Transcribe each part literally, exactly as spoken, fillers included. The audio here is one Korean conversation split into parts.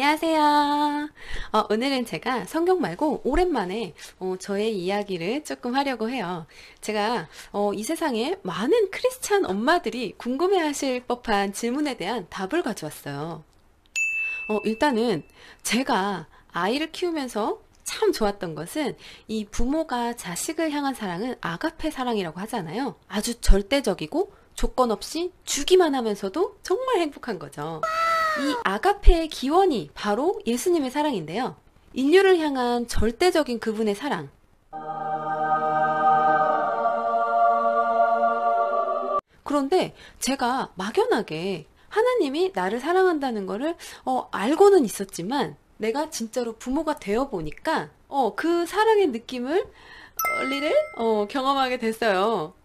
안녕하세요. 어, 오늘은 제가 성경 말고 오랜만에 어, 저의 이야기를 조금 하려고 해요. 제가 어, 이 세상에 많은 크리스찬 엄마들이 궁금해하실 법한 질문에 대한 답을 가져왔어요. 어, 일단은 제가 아이를 키우면서 참 좋았던 것은 이 부모가 자식을 향한 사랑은 아가페 사랑이라고 하잖아요. 아주 절대적이고 조건 없이 주기만 하면서도 정말 행복한 거죠. 이 아가페의 기원이 바로 예수님의 사랑인데요. 인류를 향한 절대적인 그분의 사랑. 그런데 제가 막연하게 하나님이 나를 사랑한다는 거를 어, 알고는 있었지만 내가 진짜로 부모가 되어 보니까 어, 그 사랑의 느낌을 어, 리를 어, 경험하게 됐어요.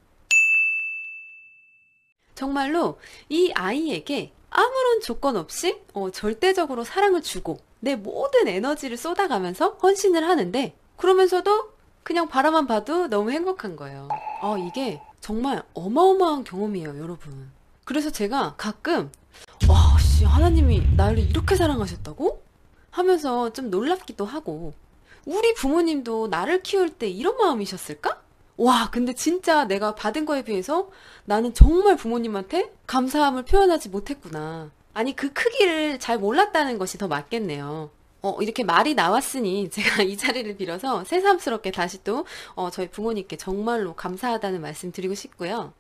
정말로 이 아이에게 아무런 조건 없이 어, 절대적으로 사랑을 주고 내 모든 에너지를 쏟아가면서 헌신을 하는데 그러면서도 그냥 바라만 봐도 너무 행복한 거예요. 어, 이게 정말 어마어마한 경험이에요, 여러분. 그래서 제가 가끔 와, 씨, 하나님이 나를 이렇게 사랑하셨다고? 하면서 좀 놀랍기도 하고 우리 부모님도 나를 키울 때 이런 마음이셨을까? 와, 근데 진짜 내가 받은 거에 비해서 나는 정말 부모님한테 감사함을 표현하지 못했구나. 아니, 그 크기를 잘 몰랐다는 것이 더 맞겠네요. 어, 이렇게 말이 나왔으니 제가 이 자리를 빌어서 새삼스럽게 다시 또 어, 저희 부모님께 정말로 감사하다는 말씀 드리고 싶고요.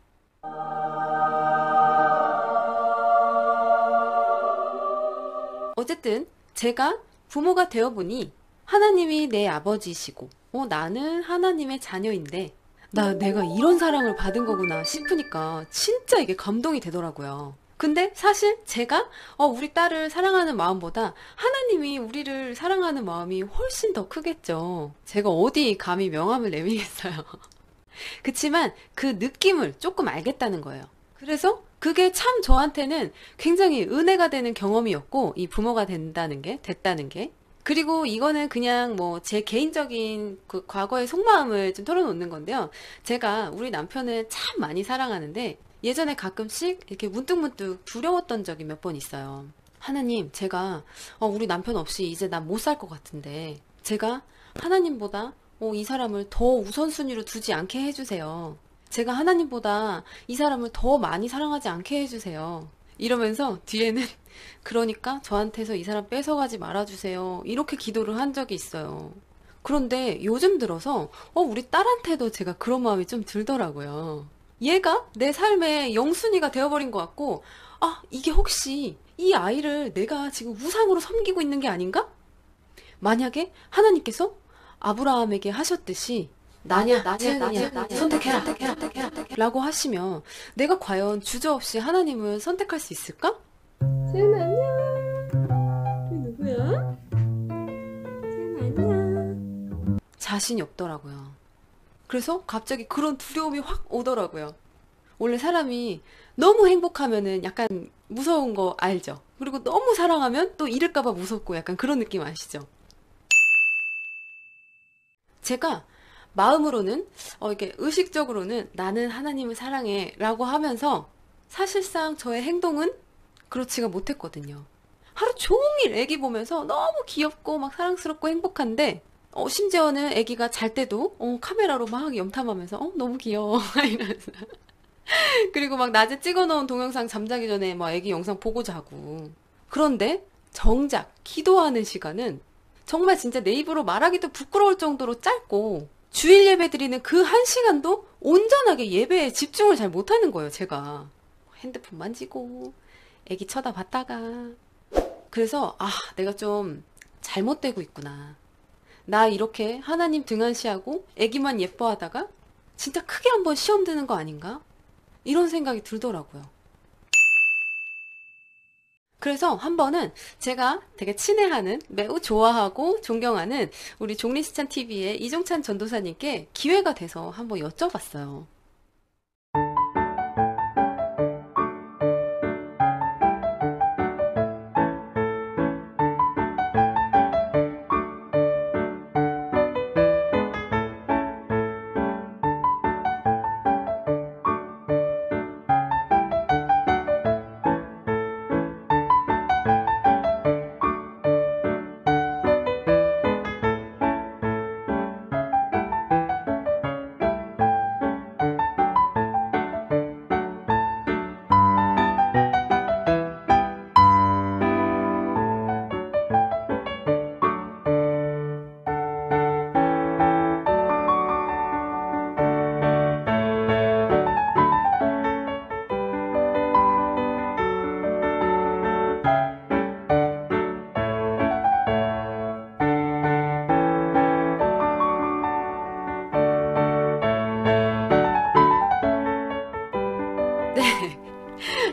어쨌든 제가 부모가 되어보니 하나님이 내 아버지시고 어, 나는 하나님의 자녀인데 나 내가 이런 사랑을 받은 거구나 싶으니까 진짜 이게 감동이 되더라고요. 근데 사실 제가 어, 우리 딸을 사랑하는 마음보다 하나님이 우리를 사랑하는 마음이 훨씬 더 크겠죠. 제가 어디 감히 명함을 내미겠어요. 그치만 그 느낌을 조금 알겠다는 거예요. 그래서 그게 참 저한테는 굉장히 은혜가 되는 경험이었고, 이 부모가 된다는 게, 됐다는 게. 그리고 이거는 그냥 뭐 제 개인적인 그 과거의 속마음을 좀 털어놓는 건데요. 제가 우리 남편을 참 많이 사랑하는데, 예전에 가끔씩 이렇게 문득문득 두려웠던 적이 몇 번 있어요. 하나님, 제가 어, 우리 남편 없이 이제 난 못 살 것 같은데, 제가 하나님보다 어, 이 사람을 더 우선순위로 두지 않게 해주세요. 제가 하나님보다 이 사람을 더 많이 사랑하지 않게 해주세요. 이러면서 뒤에는 그러니까 저한테서 이 사람 뺏어가지 말아주세요. 이렇게 기도를 한 적이 있어요. 그런데 요즘 들어서 어, 우리 딸한테도 제가 그런 마음이 좀 들더라고요. 얘가 내 삶의 영순위가 되어버린 것 같고 아, 이게 혹시 이 아이를 내가 지금 우상으로 섬기고 있는 게 아닌가? 만약에 하나님께서 아브라함에게 하셨듯이 나냐, 채은이냐, 선택해라, 라고 하시면 내가 과연 주저없이 하나님을 선택할 수 있을까? 채은아, 안녕. 이 누구야? 채은아, 안녕. 자신이 없더라고요. 그래서 갑자기 그런 두려움이 확 오더라고요. 원래 사람이 너무 행복하면은 약간 무서운 거 알죠? 그리고 너무 사랑하면 또 잃을까봐 무섭고 약간 그런 느낌 아시죠? 제가 마음으로는 어 이게 의식적으로는 나는 하나님을 사랑해 라고 하면서 사실상 저의 행동은 그렇지가 못했거든요. 하루 종일 애기 보면서 너무 귀엽고 막 사랑스럽고 행복한데 어 심지어는 애기가 잘 때도 어 카메라로 막 염탐하면서 어 너무 귀여워 이러면서 그리고 막 낮에 찍어놓은 동영상 잠자기 전에 막 애기 영상 보고 자고 그런데 정작 기도하는 시간은 정말 진짜 내 입으로 말하기도 부끄러울 정도로 짧고 주일 예배 드리는 그 한 시간도 온전하게 예배에 집중을 잘 못하는 거예요, 제가. 핸드폰 만지고, 애기 쳐다봤다가. 그래서, 아, 내가 좀 잘못되고 있구나. 나 이렇게 하나님 등한시하고 애기만 예뻐하다가 진짜 크게 한번 시험 드는 거 아닌가? 이런 생각이 들더라고요. 그래서 한 번은 제가 되게 친애하는, 매우 좋아하고 존경하는 우리 종리시찬 티비의 이종찬 전도사님께 기회가 돼서 한번 여쭤봤어요.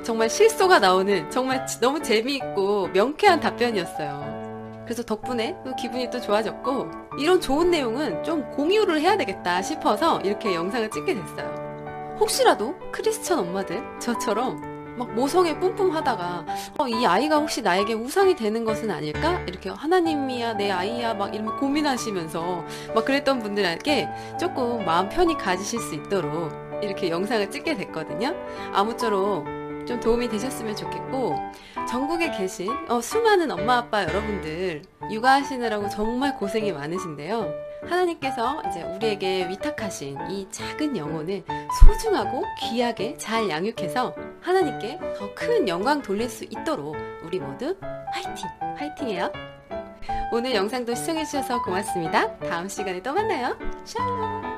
정말 실소가 나오는 정말 너무 재미있고 명쾌한 답변이었어요. 그래서 덕분에 또 기분이 또 좋아졌고, 이런 좋은 내용은 좀 공유를 해야 되겠다 싶어서 이렇게 영상을 찍게 됐어요. 혹시라도 크리스천 엄마들 저처럼 막 모성애 뿜뿜 하다가 어, 이 아이가 혹시 나에게 우상이 되는 것은 아닐까? 이렇게 하나님이야 내 아이야 막 이러면 고민하시면서 막 그랬던 분들에게 조금 마음 편히 가지실 수 있도록 이렇게 영상을 찍게 됐거든요. 아무쪼록 좀 도움이 되셨으면 좋겠고, 전국에 계신 어, 수많은 엄마 아빠 여러분들 육아하시느라고 정말 고생이 많으신데요. 하나님께서 이제 우리에게 위탁하신 이 작은 영혼을 소중하고 귀하게 잘 양육해서 하나님께 더 큰 영광 돌릴 수 있도록 우리 모두 화이팅! 화이팅해요! 오늘 영상도 시청해주셔서 고맙습니다. 다음 시간에 또 만나요. 샬롬!